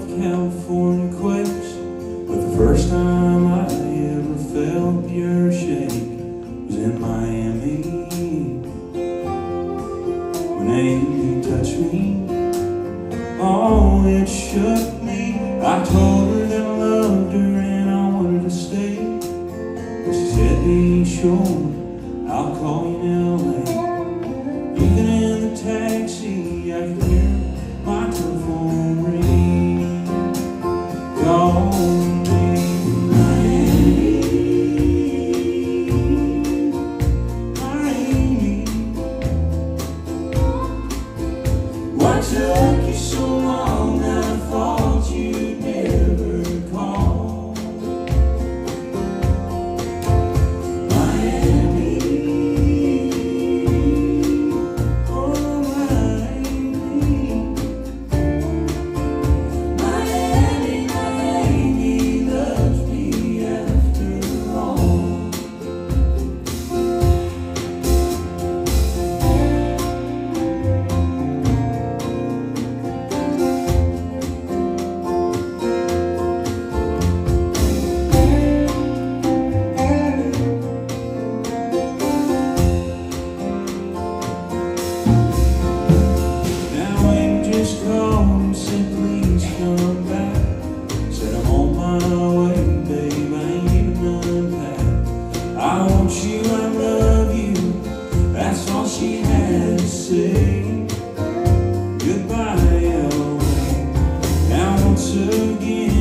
California quakes, but the first time I ever felt the earth shake was in Miami. When Amy touched me, oh, it shook me. I told her that I loved her and I wanted to stay, but she said, be sure I'll call you in LA. Even in the taxi, I could hear my telephone ring. Call me Miami, Miami. What took you so long? I thought you'd never call. Miami, oh Miami. Miami, Miami loves me after all. Now Amy just called and said, please come back. Said, I'm on my way, babe, I ain't even unpacked. I want you, I love you, that's all she had to say. Goodbye, LA. Now once again